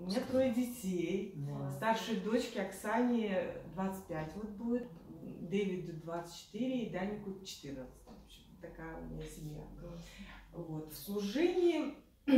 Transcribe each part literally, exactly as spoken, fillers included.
У меня трое детей. Да. Старшей дочке Оксане двадцать пять вот будет, Дэвиду двадцать четыре и Данику четырнадцать. В общем, такая у меня семья. Вот. В служении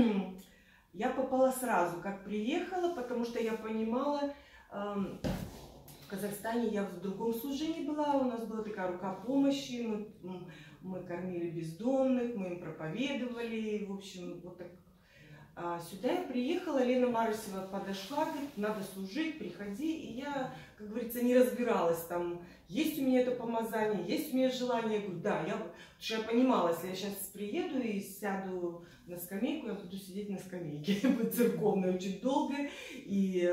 я попала сразу, как приехала, потому что я понимала, эм, в Казахстане я в другом служении была, у нас была такая рука помощи, мы, мы кормили бездомных, мы им проповедовали, в общем, вот так. А сюда я приехала, Лена Марусева подошла, говорит, надо служить, приходи, и я, как говорится, не разбиралась, там, есть у меня это помазание, есть у меня желание, я говорю, да, я, потому что я понимала, если я сейчас приеду и сяду на скамейку, я буду сидеть на скамейке, церковной очень долго, и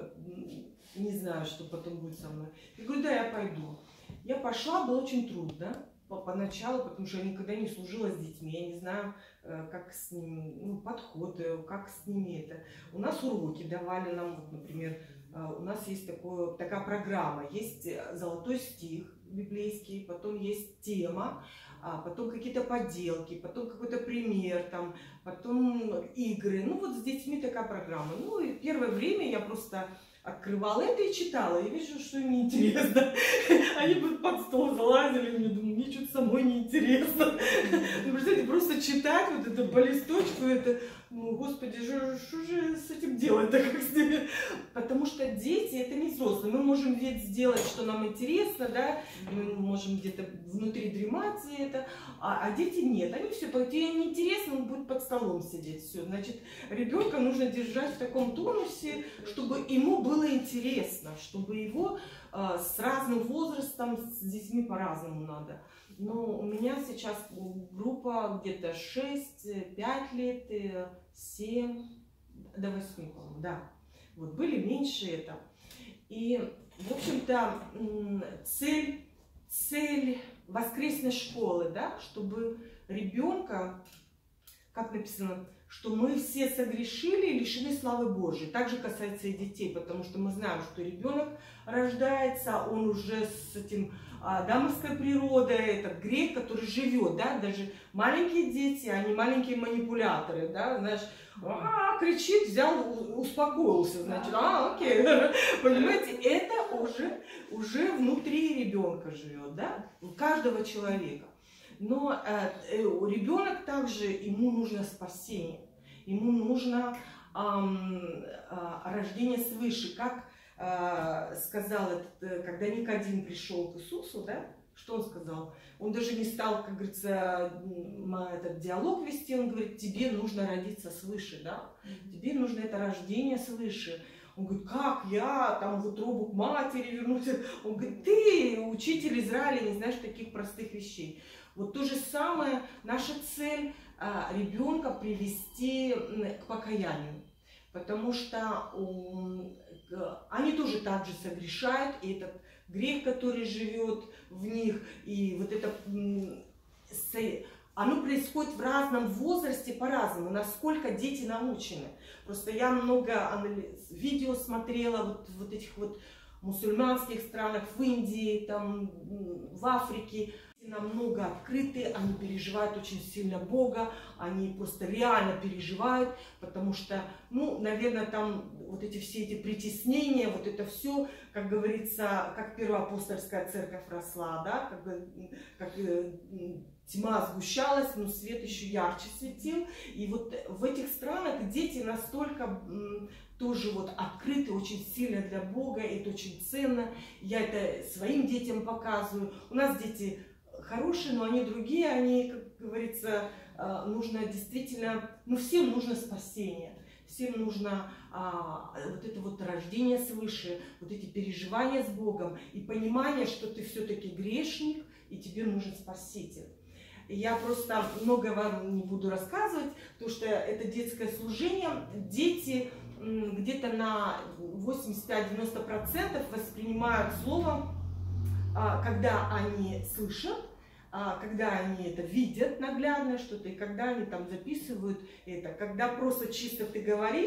не знаю, что потом будет со мной. Я говорю, да, я пойду. Я пошла, было очень трудно поначалу, потому что я никогда не служила с детьми, я не знаю, как с ними, ну, подход, как с ними это. У нас уроки давали нам, вот, например, у нас есть такое, такая программа, есть золотой стих библейский, потом есть тема, потом какие-то поделки, потом какой-то пример, там, потом игры. Ну вот с детьми такая программа. Ну и первое время я просто открывала это и читала, и вижу, что им неинтересно. Они бы под стол залазили, мне думаю, мне что-то самой неинтересно. Ну, представляете, просто читать вот это по листочку, это, ну, господи, что же с этим делать-то, как с ними? Потому что дети, это не взрослые. Мы можем ведь сделать, что нам интересно, да, мы можем где-то внутри дремать это, а, а дети нет. Они все, тебе неинтересно, он будет под столом сидеть, все. Значит, ребенка нужно держать в таком тонусе, чтобы ему было было интересно, чтобы его э, с разным возрастом, с детьми по-разному надо. Но у меня сейчас группа где-то шесть-пять лет, семь до восьми, по-моему, да. Вот, были меньше это. И, в общем-то, цель, цель воскресной школы, да, чтобы ребенка, как написано, что мы все согрешили и лишены славы Божьей. Также касается и детей, потому что мы знаем, что ребенок рождается, он уже с этим а, дамской природой, этот грех, который живет, да, даже маленькие дети, они маленькие манипуляторы, да, знаешь, а, кричит, взял, успокоился, значит, а, окей, понимаете, это уже, уже внутри ребенка живет, да, у каждого человека. Но э, э, ребенок также, ему нужно спасение, ему нужно э, э, рождение свыше. Как э, сказал, этот, когда Никодим пришел к Иисусу, да, что он сказал? Он даже не стал, как говорится, этот диалог вести, он говорит, тебе нужно родиться свыше, да, тебе нужно это рождение свыше. Он говорит, как я там в утробу к матери вернулся? Он говорит, ты, учитель Израиля, не знаешь таких простых вещей. Вот то же самое, наша цель а, ребенка привести к покаянию. Потому что um, они тоже так же согрешают, и этот грех, который живет в них, и вот это, оно происходит в разном возрасте по-разному, насколько дети научены. Просто я много видео смотрела вот, вот этих вот мусульманских странах, в Индии, там, в Африке. Намного открыты, они переживают очень сильно Бога, они просто реально переживают, потому что, ну, наверное, там вот эти все эти притеснения, вот это все, как говорится, как первоапостольская церковь росла, да, как, как тьма сгущалась, но свет еще ярче светил. И вот в этих странах дети настолько тоже вот открыты очень сильно для Бога, и это очень ценно. Я это своим детям показываю. У нас дети хорошие, но они другие, они, как говорится, нужно действительно, ну всем нужно спасение, всем нужно а, вот это вот рождение свыше, вот эти переживания с Богом и понимание, что ты все-таки грешник и тебе нужен Спаситель. И я просто много вам не буду рассказывать, потому что это детское служение, дети где-то на восемьдесят пять — девяносто процентов воспринимают слово, когда они слышат, когда они это видят наглядно что-то, и когда они там записывают это. Когда просто чисто ты говоришь,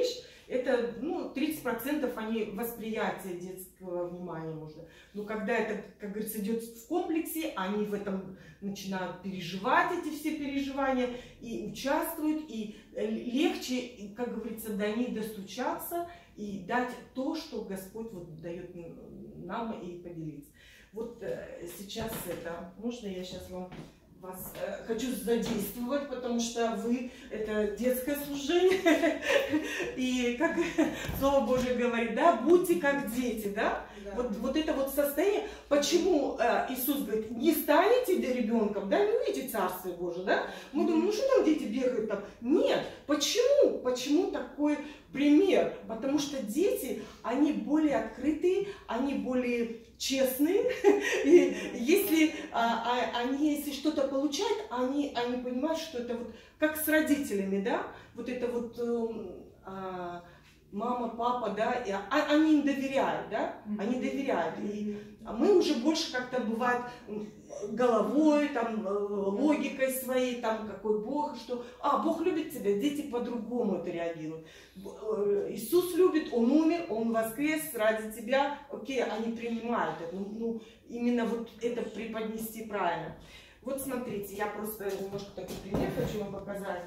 Это, ну, тридцать процентов они восприятия детского внимания можно. Но когда это, как говорится, идет в комплексе, они в этом начинают переживать, эти все переживания, и участвуют, и легче, как говорится, до них достучаться и дать то, что Господь вот дает нам, и поделиться. Вот сейчас это, можно я сейчас вам... Вас э, хочу задействовать, потому что вы это детское служение. И как Слово Божие говорит, да, будьте как дети, да? Да. Вот, вот это вот состояние. Почему э, Иисус говорит, не станете ребенком, да, не увидите Царствие Божие, да? Мы думаем, ну что там дети бегают там? Нет. Почему? Почему такой пример? Потому что дети, они более открытые, они более честные. И если а, а, они, если что-то получают, они, они понимают, что это вот как с родителями, да? Вот это вот а, мама, папа, да, и, а, они им доверяют, да? Они доверяют. И а мы уже больше как-то бывает головой, там, логикой своей, там, какой Бог, что, а, Бог любит тебя, дети по-другому это реагируют. Иисус любит, Он умер, Он воскрес ради тебя, окей, они принимают это, ну, ну, именно вот это преподнести правильно. Вот смотрите, я просто немножко такой пример хочу вам показать.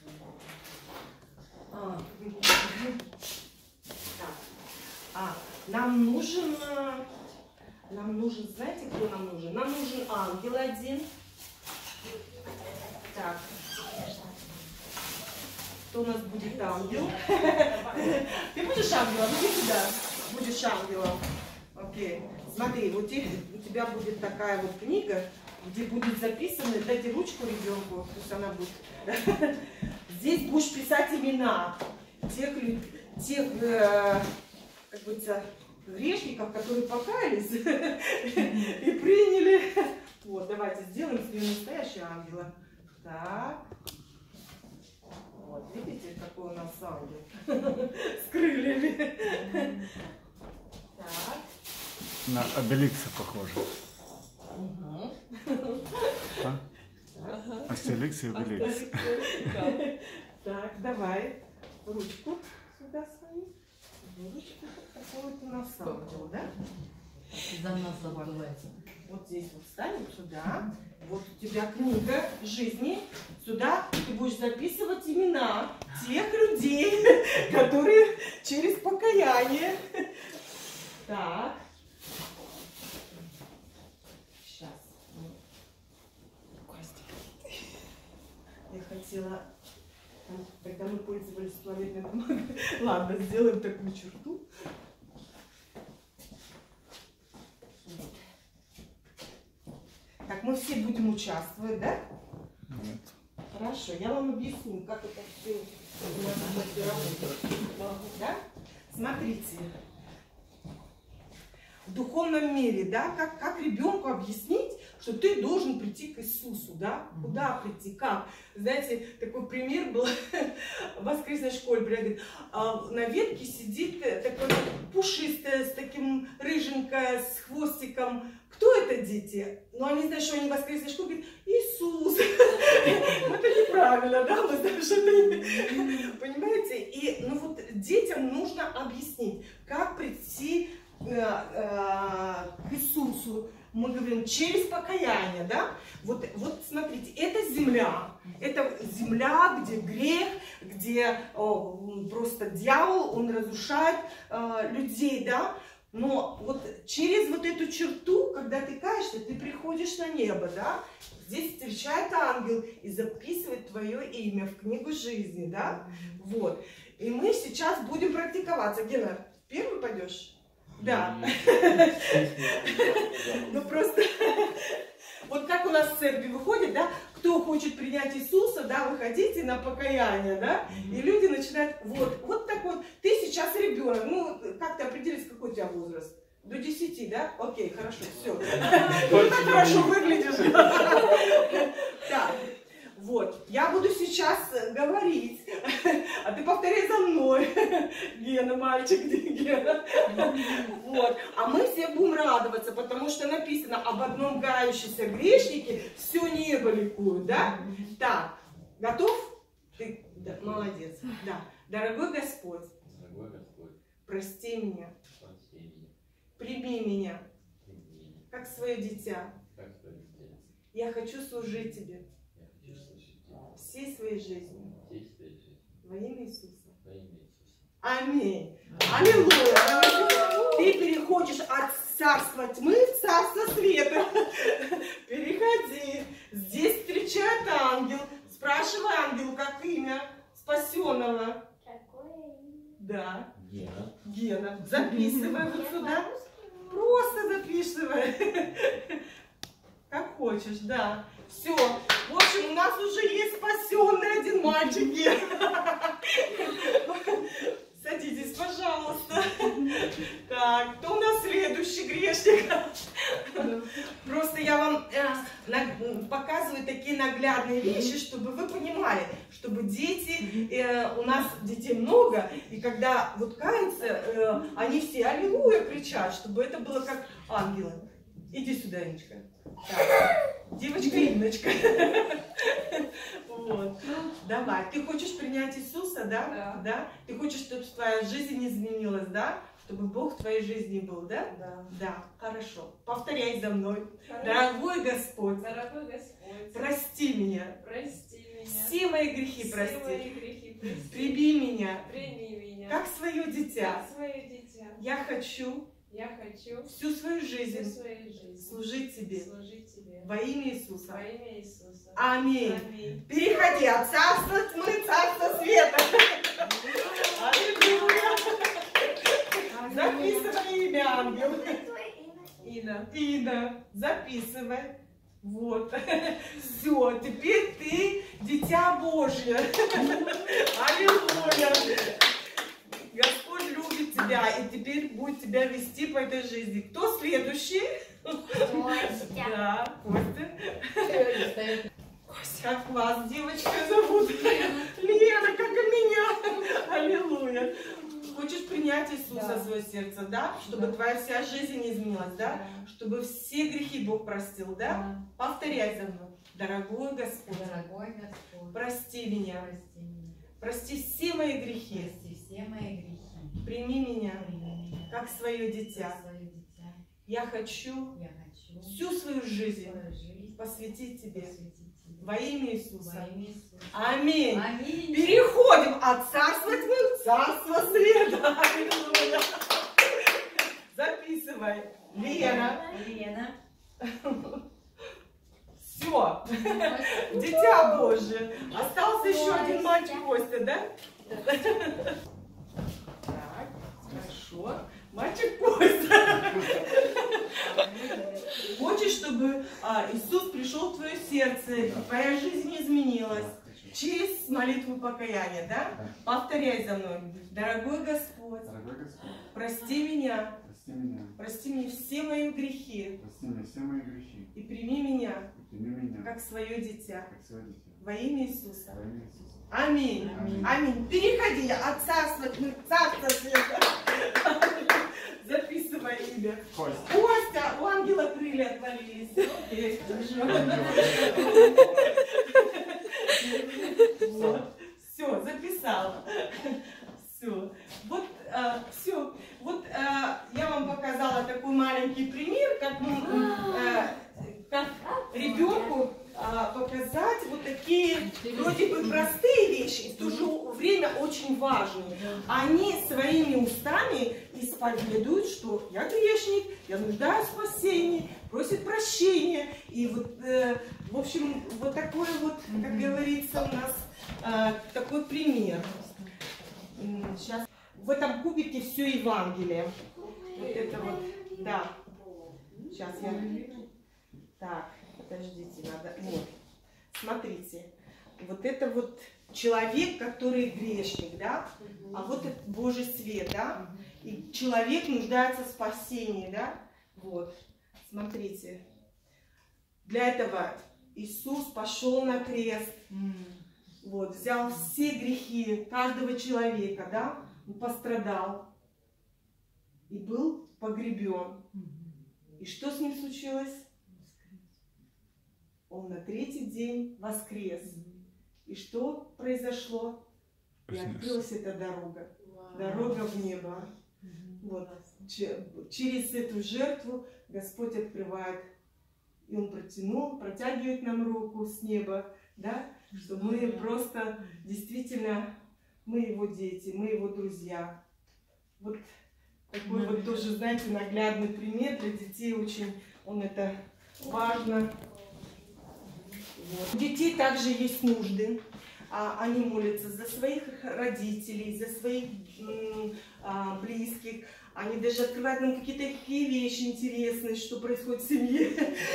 А, так. а нам нужен... Нам нужен, знаете, кто нам нужен? Нам нужен ангел один. Так. Кто у нас будет ангел? Ты будешь ангелом? Иди сюда. Будешь ангелом. Окей. Смотри, вот у тебя будет такая вот книга, где будет записано, дайте ручку ребенку, пусть она будет. Здесь будешь писать имена тех, тех как говорится, грешников, которые покаялись и приняли. Вот, давайте сделаем себе настоящего ангела. Так. Вот, видите, какой у нас ангел? С крыльями. Так. На Обеликса похоже. Угу. А? Ага. Астерикс и Обеликс. Так, давай ручку сюда свою. Ручку. Какой у нас ангел, да? За нас забывается. Вот здесь вот встанем сюда. Вот у тебя книга жизни. Сюда ты будешь записывать имена тех людей, которые через покаяние. Так. Сейчас. Я хотела... Когда мы пользовались туалетной бумагой. Ладно, сделаем такую черту. Так, мы все будем участвовать, да? Нет. Хорошо, я вам объясню, как это все работает. Да? Смотрите. В духовном мире, да, как, как ребенку объяснить, что ты должен прийти к Иисусу, да? Куда прийти, как? Знаете, такой пример был в воскресной школе, говорит, на ветке сидит такая пушистая, с таким рыженькая, с хвостиком. Кто это дети? Ну, они знают, что они в воскресной школе, говорят, Иисус. Это неправильно, да? Мы знаем, что это... Понимаете? И, ну, вот детям нужно объяснить, как прийти к Иисусу. Мы говорим, через покаяние, да? Вот, вот смотрите, это земля. Это земля, где грех, где о, просто дьявол, он разрушает э, людей, да? Но вот через вот эту черту, когда ты каешься, ты приходишь на небо, да? Здесь встречает ангел и записывает твое имя в книгу жизни, да? Вот. И мы сейчас будем практиковаться. Гена, первый пойдешь? Да. Ну просто, вот как у нас в церкви выходит, да, кто хочет принять Иисуса, да, выходите на покаяние, да, и люди начинают, вот, вот так вот, ты сейчас ребенок, ну, как ты определишь, какой у тебя возраст? До десяти, да? Окей, хорошо, все. Ты так хорошо выглядишь. Так. Вот, я буду сейчас говорить, а ты повторяй за мной. Гена, мальчик, где Гена? Вот, а мы все будем радоваться, потому что написано об одном кающемся грешнике все небо ликует, да? Так, готов? Ты, да, молодец, да. Дорогой Господь, Дорогой Господь, прости меня, прости меня, прими меня, прими меня, как свое дитя. как свое дитя. Я хочу служить Тебе Я хочу слышать Тебя всей своей жизнью. всей своей жизни. Во имя Иисуса. Во имя Иисуса. Аминь. Аллилуйя. Ты переходишь от царства тьмы в царство света. Переходи. Здесь встречает ангел. Спрашивай ангелу, как имя спасенного. Какое имя? Да. Гена. Гена. Записывай вот сюда. Просто записывай. Как хочешь, да. Все. В общем, у нас уже есть спасенный один мальчик. Гена. Садитесь, пожалуйста. Так, кто у нас следующий грешник? Просто я вам э, на, показываю такие наглядные вещи, чтобы вы понимали, чтобы дети, э, у нас детей много, и когда вот каются, э, они все аллилуйя кричат, чтобы это было как ангелы. Иди сюда, Иночка. Так, девочка Инночка. Вот. Давай. Ты хочешь принять Иисуса, да? Да. Да? Ты хочешь, чтобы твоя жизнь изменилась, да? Чтобы Бог в твоей жизни был, да? Да. Да. Хорошо. Повторяй за мной. Хорошо. Дорогой Господь, Дорогой Господь, прости меня. прости меня. Все мои грехи Все прости. мои грехи прости. Прими меня, Прими меня. как свое дитя. Как свое дитя. Я хочу Я хочу всю свою всю жизнь свою жизнь служить Тебе. служить Тебе. Во имя Иисуса. Во имя Иисуса. Аминь. Аминь. Переходи от царства тьмы в царство света. Аллилуйя. Записывай имя, ангел. Какое имя? Ина. Инна, записывай. Вот. Все, теперь ты дитя Божье. Аллилуйя. Господь любит тебя и теперь будет тебя вести по этой жизни. Кто следующий? Костя. Да, Костя. Стоит. Как вас, девочка, зовут? Лена, как и меня. Аллилуйя. Хочешь принять Иисуса Да. в свое сердце, да? Чтобы Да. твоя вся жизнь изменилась, да? Чтобы все грехи Бог простил, да? Повторяй за мной. Дорогой Господь, Дорогой Господь, прости меня. прости меня. Прости все мои грехи. Прости все мои грехи. Прими меня Прими меня как свое как дитя. свое дитя. Я хочу Я хочу всю свою жизнь свою жизнь посвятить Тебе. посвятить Тебе. Во имя Иисуса. Во имя Иисуса. Аминь. Аминь. Переходим от царства тьмы в царство света. Аллилуйя. Записывай. Лена. Лена. Все. Дитя Божье. Остался еще один мальчик Костя, да? Так, хорошо. Мальчик Костя. Хочешь, чтобы а, Иисус пришел в твое сердце, и твоя жизнь изменилась через молитву покаяния, да? Повторяй за мной. Дорогой Господь, Дорогой Господь, прости меня, прости меня, прости мне все мои грехи прости мне все мои грехи, и прими меня и прими меня, как свое дитя. как свое дитя. Во имя Иисуса. Во имя Иисуса. Аминь. Аминь. Аминь. Переходи от царства тьмы в царство света. Записывай имя. Костя. Костя, у ангела крылья отвалились. Окей, вот. Все, записала. Все. Вот, все. Вот а, я вам показала такой маленький пример, как, а, как ребенку а, показать вот такие вроде бы простые вещи, и в то же время очень важные. Они своими устами исповедуют, что я грешник, я нуждаюсь в спасении, просит прощения. И вот, э, в общем, вот такой вот, как говорится, у нас э, такой пример. Сейчас в этом кубике все Евангелие. Вот это вот, да. Сейчас я... Так, подождите, надо... Вот, смотрите. Вот это вот человек, который грешник, да? А вот это Божий свет, да? И человек нуждается в спасении, да? Вот, смотрите. Для этого Иисус пошел на крест. Вот, взял все грехи каждого человека, да? Он пострадал. И был погребен. И что с ним случилось? Он на третий день воскрес. И что произошло? И открылась эта дорога. Вау. Дорога в небо. Вот. Че- Через эту жертву Господь открывает, и Он протянул, протягивает нам руку с неба, да, что мы просто действительно, мы Его дети, мы Его друзья. Вот такой вот тоже, знаете, наглядный пример для детей очень, он это важно. Вот. У детей также есть нужды. А, Они молятся за своих родителей, за своих м, а, близких. Они даже открывают нам какие-то такие вещи интересные, что происходит в семье.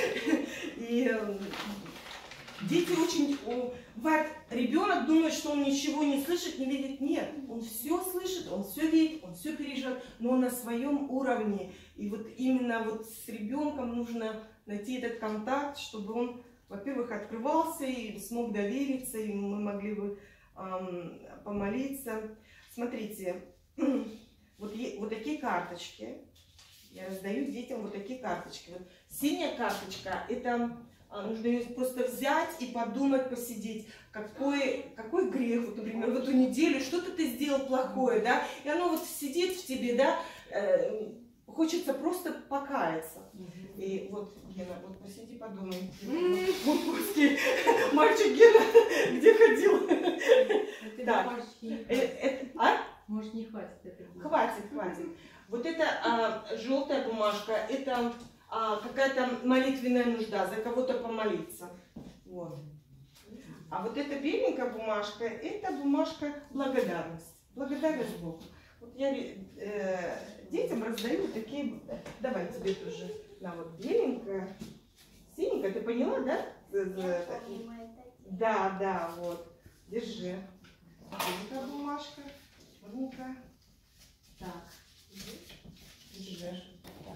И э, дети очень... о, Бывает, ребенок думает, что он ничего не слышит, не видит. Нет, он все слышит, он все видит, он все переживает, но он на своем уровне. И вот именно вот с ребенком нужно найти этот контакт, чтобы он, во-первых, открывался и смог довериться, и мы могли бы эм, помолиться. Смотрите, вот, е- вот такие карточки. Я раздаю детям вот такие карточки. Вот синяя карточка, это а, нужно ее просто взять и подумать, посидеть, какой, какой грех, вот, например, в эту неделю что-то ты сделал плохое, да, и оно вот сидит в тебе, да, э, хочется просто покаяться. И вот, Гена, вот посиди, подумай. Бутовский, мальчик Гена, где ходил? Это Так. почти не Э, хватит. э, А? Может, не хватит этого. Хватит, хватит. Вот это а, желтая бумажка, это а, какая-то молитвенная нужда, за кого-то помолиться. Вот. А вот эта беленькая бумажка, это бумажка благодарность. Благодарность Богу. Вот я э, детям раздаю вот такие, давай тебе тоже, на вот беленькая, синенькая, ты поняла, да? Э, э, такие. Да, да, вот, держи. Беленькая бумажка, черненькая. Так, держи. Так.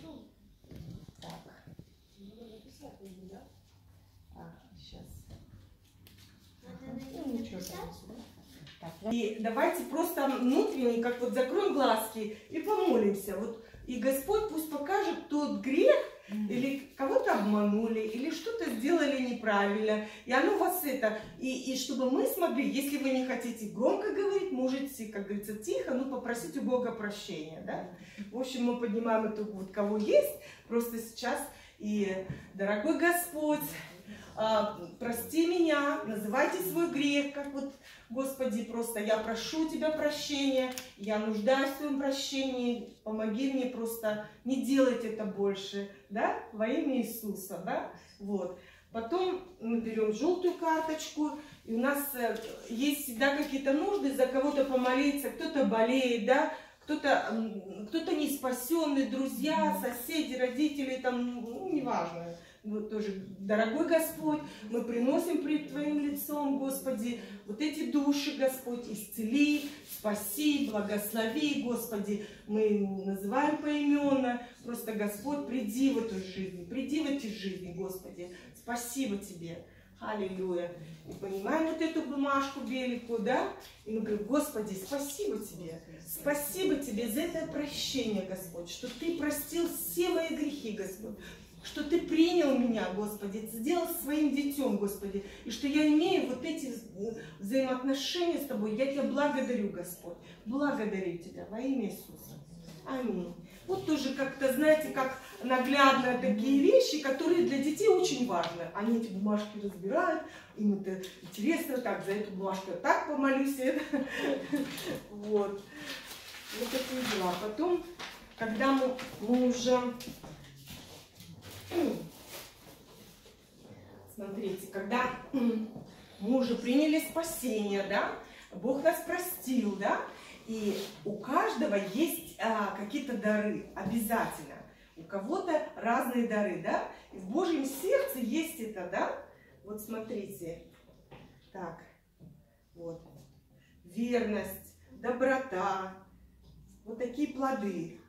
Так. А, сейчас. Ну, ничего там. Так. И давайте просто внутренне, как вот закроем глазки и помолимся. Вот, и Господь пусть покажет тот грех, или кого-то обманули, или что-то сделали неправильно, и оно вас это, и, и чтобы мы смогли, если вы не хотите громко говорить, можете, как говорится, тихо, ну, попросить у Бога прощения, да? В общем, мы поднимаем это, вот кого есть, просто сейчас, и, дорогой Господь, а, прости меня, называйте свой грех, как вот, Господи, просто я прошу Тебя прощения, я нуждаюсь в Твоем прощении, помоги мне просто не делать это больше, да, во имя Иисуса, да, вот. Потом мы берем желтую карточку, и у нас есть всегда какие-то нужды, за кого-то помолиться, кто-то болеет, да, кто-то кто-то не спасенный, друзья, соседи, родители, там, ну, неважно. Вот тоже, дорогой Господь, мы приносим пред Твоим лицом, Господи, вот эти души, Господь, исцели, спаси, благослови, Господи. Мы называем поименно, просто, Господь, приди в эту жизнь, приди в эти жизни, Господи. Спасибо Тебе. Аллилуйя. И понимаем вот эту бумажку беленькую, да? И мы говорим, Господи, спасибо Тебе. Спасибо Тебе за это прощение, Господь, что Ты простил все мои грехи, Господь. Что Ты принял меня, Господи, сделал своим детем, Господи, и что я имею вот эти взаимоотношения с Тобой. Я Тебя благодарю, Господь, благодарю Тебя во имя Иисуса. Аминь. Вот тоже как-то, знаете, как наглядно такие вещи, которые для детей очень важны. Они эти бумажки разбирают, им это интересно, так, за эту бумажку я так помолюсь. Вот. Вот такие дела. Потом, когда мы, мы уже... Смотрите, когда мы уже приняли спасение, да, Бог нас простил, да, и у каждого есть а, какие-то дары, обязательно. У кого-то разные дары, да, и в Божьем сердце есть это, да. Вот смотрите, так, вот, верность, доброта, вот такие плоды.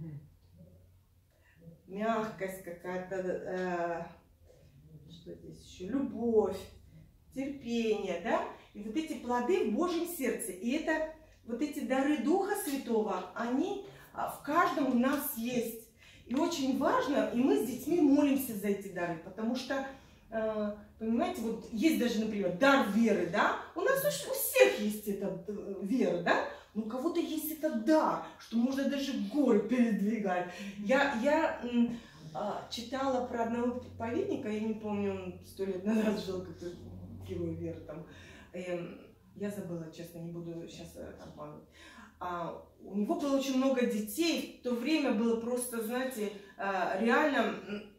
Мягкость какая-то, э, что здесь еще, любовь, терпение, да, и вот эти плоды в Божьем сердце, и это, вот эти дары Духа Святого, они в каждом у нас есть, и очень важно, и мы с детьми молимся за эти дары, потому что, э, понимаете, вот есть даже, например, дар веры, да, у нас у всех есть эта вера, да, Но у кого-то есть этот дар, что можно даже горы передвигать. Я, я м, а, читала про одного проповедника, я не помню, он сто лет назад жил, как-то герой веры там. Эм, я забыла, честно, не буду сейчас обманывать. А, у него было очень много детей, в то время было просто, знаете, а, реально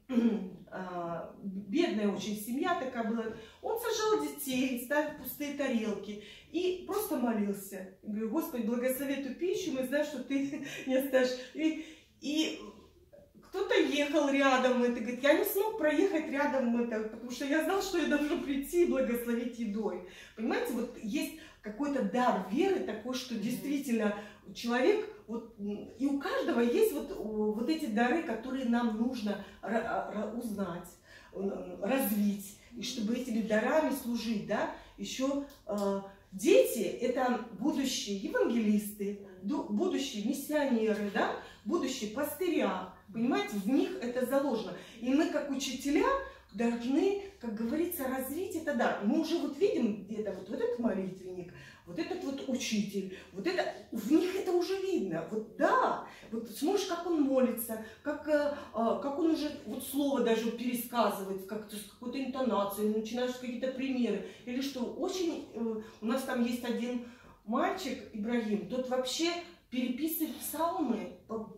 а, бедная очень семья такая была. Он сажал детей, ставил пустые тарелки и просто молился. Я говорю: Господи, благослови эту пищу, мы знаем, что ты не оставишь. И, и кто-то ехал рядом, это говорит: я не смог проехать рядом, это, потому что я знал, что я должен прийти и благословить едой. Понимаете, вот есть какой-то дар веры такой, что действительно человек, вот, и у каждого есть вот, вот эти дары, которые нам нужно узнать, развить, и чтобы этими дарами служить, да, еще э, дети — это будущие евангелисты, будущие миссионеры, да, будущие пастыря, понимаете, в них это заложено. И мы, как учителя, должны, как говорится, развить это дар. Мы уже вот видим где-то вот, вот этот молитвенник, вот этот вот учитель, вот это, в них это уже видно. Вот да, вот смотришь, как он молится, как, как он уже вот слово даже пересказывает, как-то с какой-то интонацией, начинаешь какие-то примеры. Или что, очень, у нас там есть один мальчик, Ибрагим, тот вообще переписывает псалмы,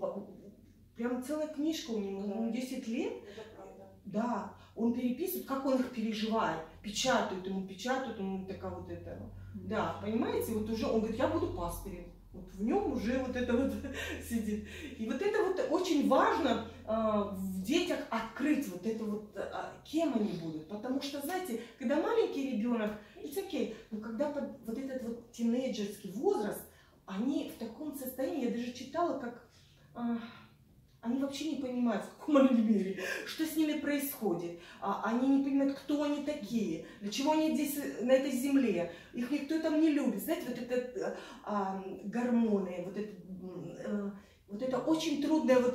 прям целая книжка у него, ему десять лет. Да, он переписывает, как он их переживает, печатают ему, печатают ему, такая вот это. Да, понимаете, вот уже он говорит: я буду пастырем. Вот в нем уже вот это вот сидит. И вот это вот очень важно э, в детях открыть вот это вот, э, кем они будут. Потому что, знаете, когда маленький ребенок, it's okay, но когда под вот этот вот тинейджерский возраст, они в таком состоянии, я даже читала, как... Э, Они вообще не понимают, в каком они мире, что с ними происходит. Они не понимают, кто они такие, для чего они здесь, на этой земле. Их никто там не любит. Знаете, вот это а, гормоны, вот это, а, вот это очень трудное вот,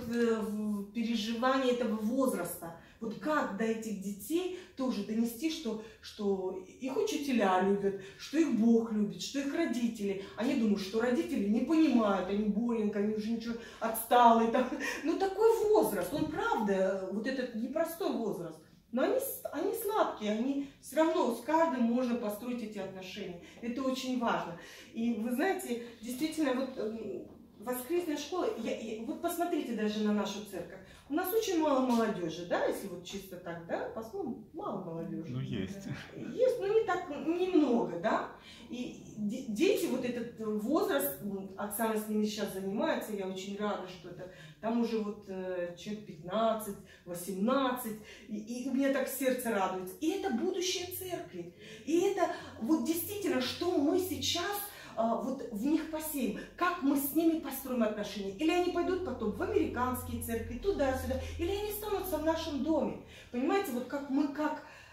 переживание этого возраста. Вот как до этих детей тоже донести, что, что их учителя любят, что их Бог любит, что их родители. Они думают, что родители не понимают, они боленько, они уже ничего отсталые. Там. Ну такой возраст, он правда, вот этот непростой возраст. Но они, они сладкие, они все равно с каждым можно построить эти отношения. Это очень важно. И вы знаете, действительно, вот воскресная школа, я, я, вот посмотрите даже на нашу церковь. У нас очень мало молодежи, да, если вот чисто так, да, посмотрим, мало молодежи. Ну, есть. Есть, но не так, немного, да. И дети, вот этот возраст, Оксана с ними сейчас занимается, я очень рада, что это, там уже вот человек пятнадцать, восемнадцать, и, и у меня так сердце радуется. И это будущее церкви. И это вот действительно, что мы сейчас... вот в них посеем, как мы с ними построим отношения. Или они пойдут потом в американские церкви, туда-сюда, или они останутся в нашем доме. Понимаете, вот как мы, как...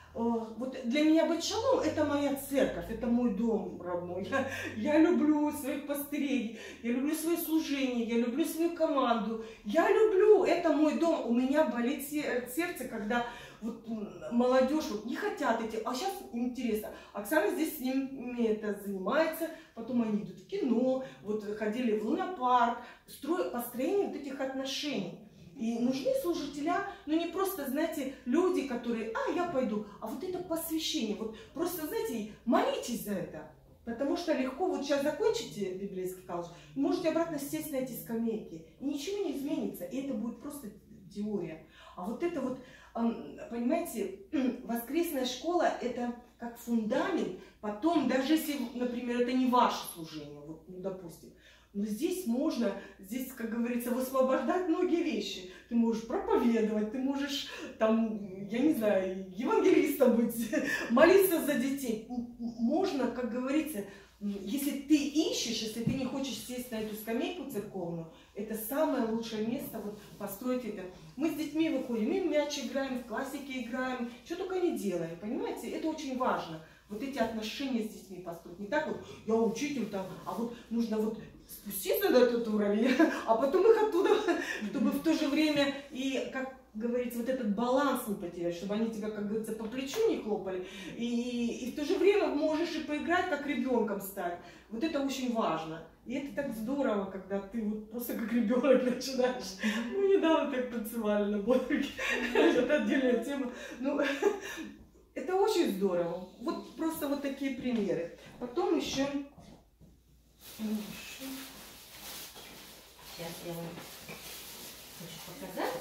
Вот для меня Бет Шалом — это моя церковь, это мой дом родной. Я, я люблю своих пастырей, я люблю свое служение, я люблю свою команду. Я люблю, это мой дом. У меня болит сердце, когда... Вот молодежь вот не хотят эти, а сейчас интересно. Оксана здесь с ними это занимается, потом они идут в кино, вот ходили в лунопарк, строят построение вот этих отношений. И нужны служителя, но не просто, знаете, люди, которые, а, я пойду, а вот это посвящение, вот просто, знаете, молитесь за это. Потому что легко, вот сейчас закончите библейский колледж, можете обратно сесть на эти скамейки, и ничего не изменится, и это будет просто теория. А вот это вот, понимаете, воскресная школа — это как фундамент. Потом, даже если, например, это не ваше служение, вот, ну, допустим, но здесь можно, здесь, как говорится, высвобождать многие вещи. Ты можешь проповедовать, ты можешь, там, я не знаю, евангелистом быть, молиться за детей. Можно, как говорится, если ты ищешь, если ты не хочешь сесть на эту скамейку церковную, это самое лучшее место вот, построить это. Мы с детьми выходим, мы в мяч играем, в классике играем, что только не делаем, понимаете? Это очень важно. Вот эти отношения с детьми построить. Не так вот, я учитель там, а вот нужно вот спуститься на этот уровень, а потом их оттуда, чтобы в то же время и, как говорится, вот этот баланс не потерять, чтобы они тебя, как говорится, по плечу не хлопали, и, и в то же время можешь и поиграть, как ребенком стать. Вот это очень важно. И это так здорово, когда ты вот просто как ребенок начинаешь. Ну, недавно так танцевали на блоке. Это отдельная тема. Ну, это очень здорово. Вот просто вот такие примеры. Потом еще... Сейчас я вам хочу показать,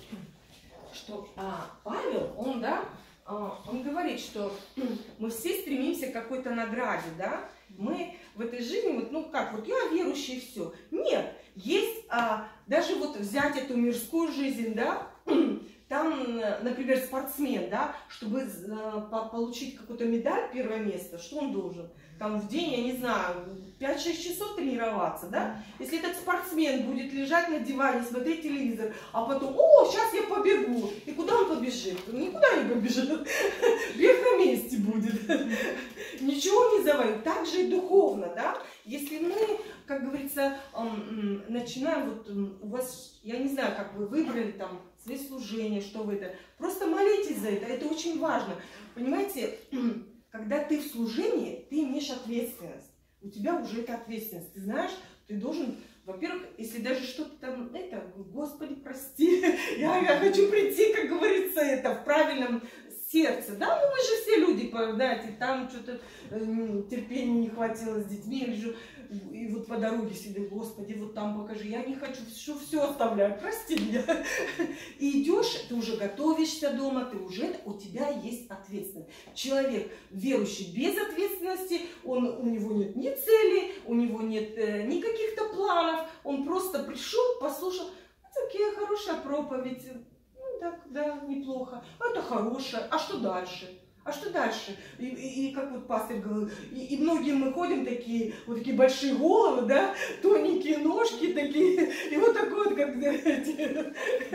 что а, Павел, он, да, а, он говорит, что мы все стремимся к какой-то награде, да, мы в этой жизни, вот, ну как, вот я верующий, все. Нет, есть, а, даже вот взять эту мирскую жизнь, да, там, например, спортсмен, да, чтобы а, получить какую-то медаль, первое место, что он должен? Там в день, я не знаю, пять-шесть часов тренироваться, да? Если этот спортсмен будет лежать на диване, смотреть телевизор, а потом, о, сейчас я побегу. И куда он побежит? Никуда не побежит. Бег на месте будет. Ничего не завоюет. Так же и духовно, да? Если мы, как говорится, начинаем, вот у вас, я не знаю, как вы выбрали там свои служения, что вы это, просто молитесь за это, это очень важно. Понимаете, когда ты в служении, ты имеешь ответственность. У тебя уже эта ответственность. Ты знаешь, ты должен, во-первых, если даже что-то там, это, Господи, прости, я, я хочу прийти, как говорится, это, в правильном сердце. Да, ну мы же все люди, знаете, там что-то э, терпения не хватило с детьми, я лежу, и вот по дороге сидел, Господи, вот там покажи, я не хочу, все, все оставляю, прости меня. И идешь, ты уже готовишься дома, ты уже, у тебя есть ответственность. Человек, верующий без ответственности, он, у него нет ни цели, у него нет э, ни каких-то планов, он просто пришел, послушал, такая хорошая проповедь, ну так, да, неплохо, это хорошее, а что дальше? А что дальше? И, и, и как вот пастор говорил, и, и многие мы ходим такие, вот такие большие головы, да, тоненькие ножки такие, и вот такой вот, как эти,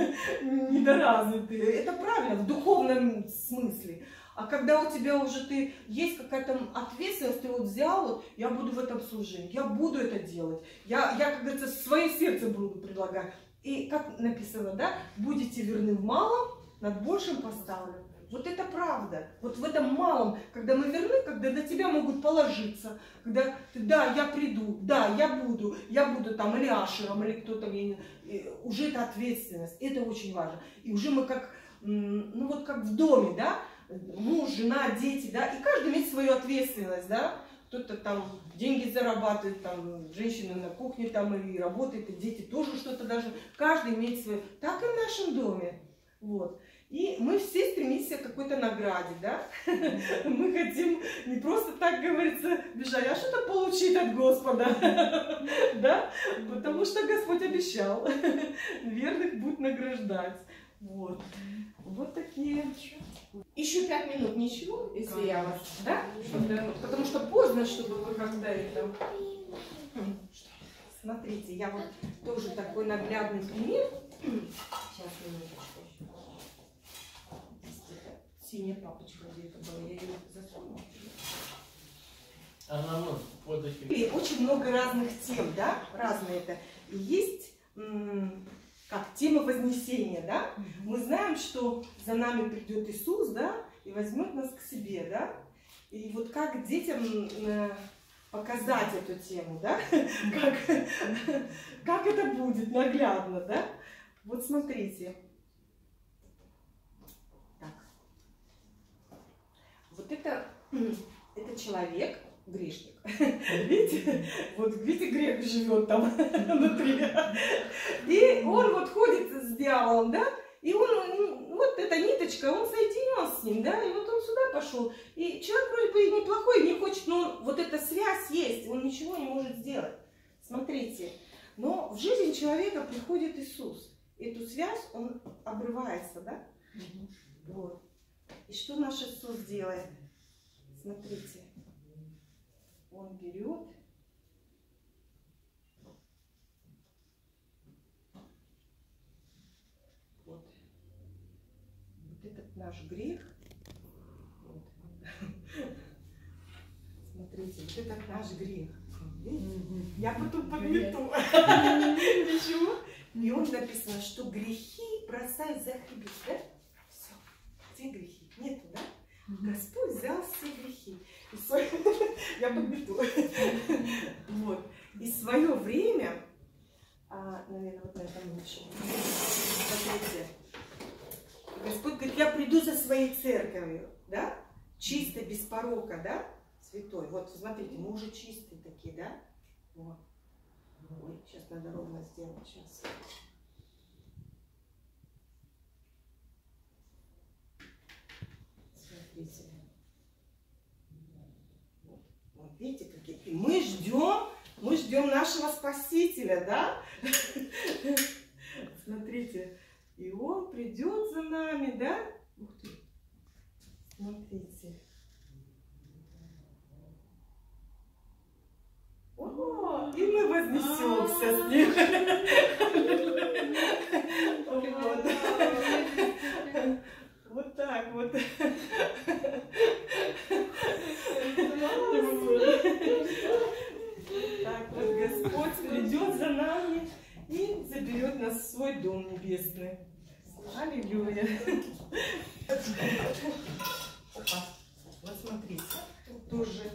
недоразвитые. Это правильно, в духовном смысле. А когда у тебя уже ты есть какая-то ответственность, ты вот взял, вот, я буду в этом служении, я буду это делать, я, я как говорится, свое сердце буду предлагать. И как написано, да, будете верны в малом, над большим поставлю. Вот это правда. Вот в этом малом, когда мы верны, когда на тебя могут положиться, когда ты, да, я приду, да, я буду, я буду там или ашером, или кто-то, уже это ответственность, это очень важно. И уже мы как, ну вот как в доме, да, муж, жена, дети, да, и каждый имеет свою ответственность, да. Кто-то там деньги зарабатывает, там женщина на кухне там и работает, и дети тоже что-то даже. Каждый имеет свое. Так и в нашем доме. Вот. И мы все стремимся к какой-то награде, да? Мы хотим не просто так, говорится, бежать, а что-то получить от Господа, да? Потому что Господь обещал, верных будет награждать. Вот. Вот такие. Еще пять минут, ничего, если я вас, да? Потому что поздно, чтобы вы как-то это... Смотрите, я вот тоже такой наглядный пример. Сейчас, минуточку. Синяя папочка где-то была, я ее засунула. Она может под этим. И очень много разных тем, да? Разные это. И есть как тема Вознесения, да? Мы знаем, что за нами придет Иисус, да? И возьмет нас к себе, да? И вот как детям показать эту тему, да? Как, как это будет наглядно, да? Вот смотрите. Вот это, это человек, грешник. Видите? Вот видите, грех живет там внутри. И он вот ходит с дьяволом, да? И он, вот эта ниточка, он соединен с ним, да? И вот он сюда пошел. И человек вроде бы и неплохой, не хочет, но вот эта связь есть, он ничего не может сделать. Смотрите. Но в жизнь человека приходит Иисус. Эту связь, он обрывается, да? Вот. И что наш Иисус делает? Смотрите, он берет, вот, вот этот наш грех, вот. Смотрите, вот этот наш грех, видите? Я потом подмету, ничего, и он написано, что грехи бросают за хребет, да? Все, где грехи? Нету, да? Господь взял все грехи. Я подмету. Вот. И свое время, а, наверное, вот на этом лучше. Смотрите. Господь говорит, я приду за своей церковью, да? Чисто, без порока, да? Святой. Вот, смотрите, мы уже чистые такие, да? Вот. Ой, сейчас надо ровно сделать, сейчас. Смотрите. Вот, вот видите, какие. И мы ждем, мы ждем нашего Спасителя, да? Смотрите. И Он придет за нами, да? Ух ты. Смотрите. О, и мы вознесемся с Ним. Вот так вот. Так вот Господь придет за нами и заберет нас в свой дом небесный. Аллилуйя. Опа. Вот смотрите, тоже.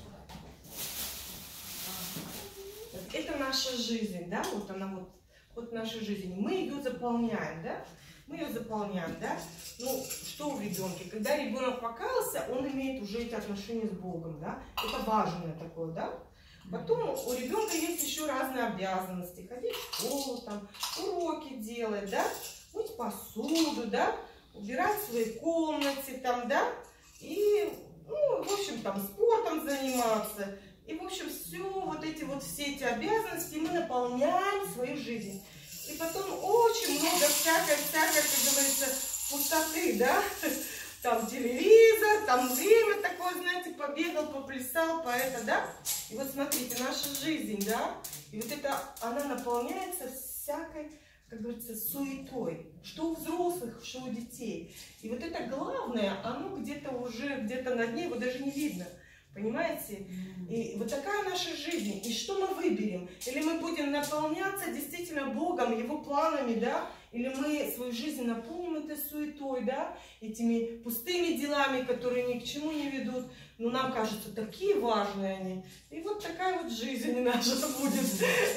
Это наша жизнь, да, вот она вот, вот наша жизнь. Мы ее заполняем, да, мы ее заполняем, да. Ну, что у ребенка? Когда ребенок покаялся, он имеет уже эти отношения с Богом, да. Это важное такое, да. Потом у ребенка есть еще разные обязанности. Ходить в школу, там, уроки делать, да, мыть посуду, да, убирать в своей комнате, там, да, и, ну, в общем, там, спортом заниматься. И, в общем, все, вот эти вот все эти обязанности мы наполняем свою жизнь. И потом очень много всякой, всякой, как говорится, пустоты, да, там телевизор, там время такое, знаете, побегал, поплясал, по это, да. И вот смотрите, наша жизнь, да, и вот это, она наполняется всякой, как говорится, суетой, что у взрослых, что у детей. И вот это главное, оно где-то уже, где-то на дне, его даже не видно. Понимаете? И вот такая наша жизнь. И что мы выберем? Или мы будем наполняться действительно Богом, Его планами, да? Или мы свою жизнь наполним этой суетой, да? Этими пустыми делами, которые ни к чему не ведут. Но нам кажется, такие важные они. И вот такая вот жизнь наша будет.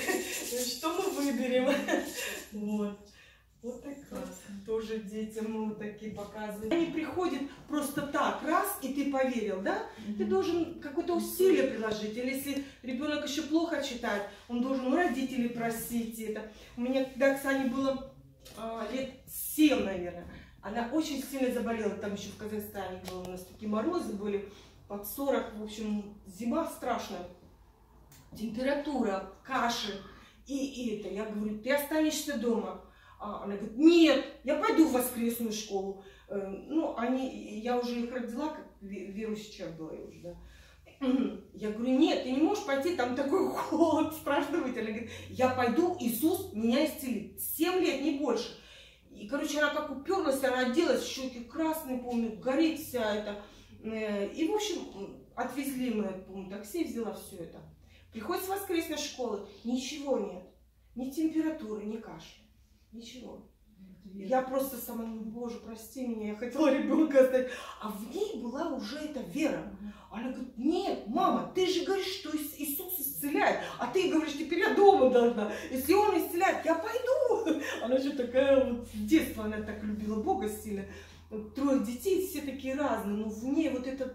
Что мы выберем? Вот. Вот так тоже детям мы вот такие показываем. Они приходят просто так, раз, и ты поверил, да? Mm-hmm. Ты должен какое-то усилие приложить. Или если ребенок еще плохо читает, он должен у родителей просить это. У меня, когда Оксане было э, лет семь, наверное, она очень сильно заболела. Там еще в Казахстане было, у нас такие морозы были, под сорок, в общем, зима страшная. Температура, каши. И, и это, я говорю, ты останешься дома. А она говорит, нет, я пойду в воскресную школу. Ну, они, я уже их родила, как верующий человек была я уже, да. Я говорю, нет, ты не можешь пойти, там такой холод, страшно быть. Она говорит, я пойду, Иисус меня исцелит. Семь лет, не больше. И, короче, она как уперлась, она оделась, щеки красные, помню, горит вся эта. И, в общем, отвезли мы, помню, такси, взяла все это. Приходит с воскресной школы, ничего нет. Ни температуры, ни кашля. Ничего. Я просто сама, Боже, прости меня, я хотела ребенка оставить. А в ней была уже эта вера. Она говорит, нет, мама, ты же говоришь, что Иисус исцеляет. А ты говоришь, теперь я дома должна. Если Он исцеляет, я пойду. Она же такая вот, с детства она так любила Бога сильно. Трое детей, все такие разные. Но в ней вот это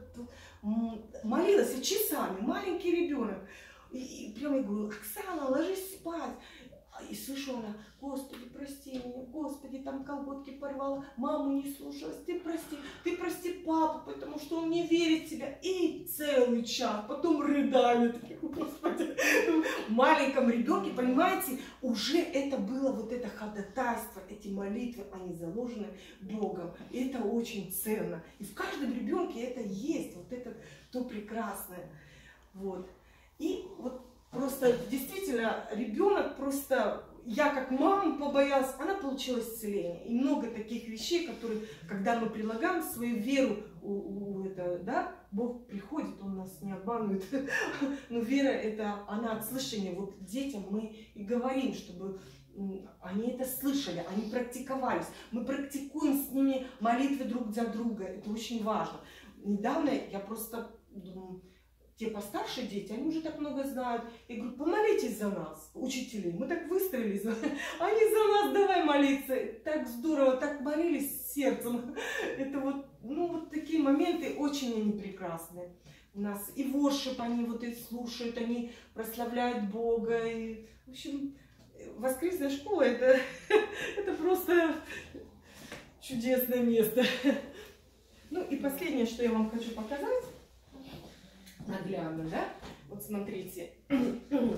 молилась часами, маленький ребенок. И, и прямо я говорю, Оксана, ложись спать. И слышу она, Господи, прости меня, Господи, там колготки порвала, маму не слушалась, ты прости, ты прости папу, потому что он не верит в тебя. И целый час, потом рыдают, Господи. В маленьком ребенке, понимаете, уже это было вот это ходатайство, эти молитвы, они заложены Богом. И это очень ценно. И в каждом ребенке это есть, вот это то прекрасное. Вот. И вот просто действительно ребенок просто, я как мама побоялась, она получила исцеление. И много таких вещей, которые, когда мы прилагаем свою веру, у, у это, да, Бог приходит, Он нас не обманывает. Но вера это, она от слышания. Вот детям мы и говорим, чтобы они это слышали, они практиковались. Мы практикуем с ними молитвы друг за друга. Это очень важно. Недавно я просто думаю, те постарше дети, они уже так много знают. Я говорю, помолитесь за нас, учителей. Мы так выстроились. Они за нас, давай молиться. Так здорово, так молились сердцем. Это вот, ну, вот такие моменты очень они прекрасные. У нас и воршип, они вот и слушают, они прославляют Бога. И, в общем, воскресная школа это, это просто чудесное место. Ну и последнее, что я вам хочу показать. Наглядно, да? Вот смотрите. Вот,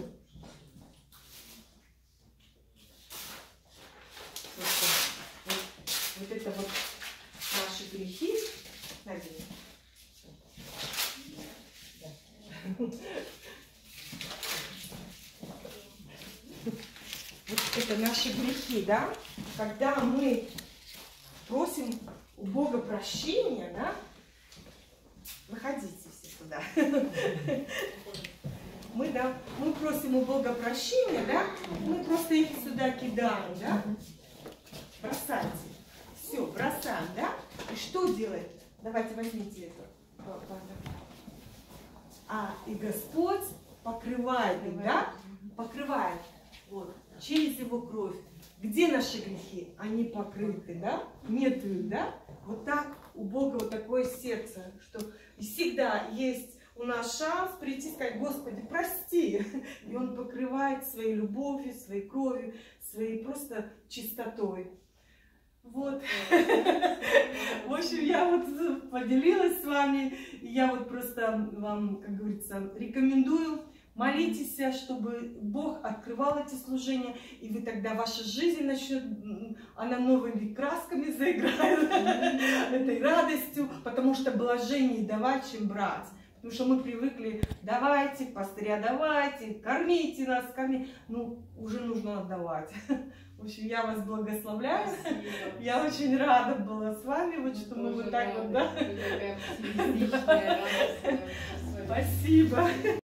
вот это вот наши грехи. Надеюсь. Вот это наши грехи, да? Когда мы просим у Бога прощения, да? Выходите все сюда. Мы, да, мы просим у Бога прощения, да? Мы просто их сюда кидаем, да? Бросайте. Все, бросаем, да? И что делает? Давайте возьмите это. А, и Господь покрывает их, да? Покрывает. Вот, через его кровь. Где наши грехи? Они покрыты, да? Нету их, да? Вот так у Бога вот такое сердце, что всегда есть у нас шанс прийти и сказать: Господи, прости. И Он покрывает своей любовью, своей кровью, своей просто чистотой. Вот. В общем, я вот поделилась с вами. Я вот просто вам, как говорится, рекомендую. Молитесь, чтобы Бог открывал эти служения, и вы тогда, ваша жизнь начнет, она новыми красками заиграет, этой радостью, потому что блажение давать, чем брать. Потому что мы привыкли: давайте, пастыря, давайте, кормите нас, кормите. Ну, уже нужно отдавать. В общем, я вас благословляю. Спасибо. Я очень рада была с вами, вот что мы вот так вот, да. Спасибо.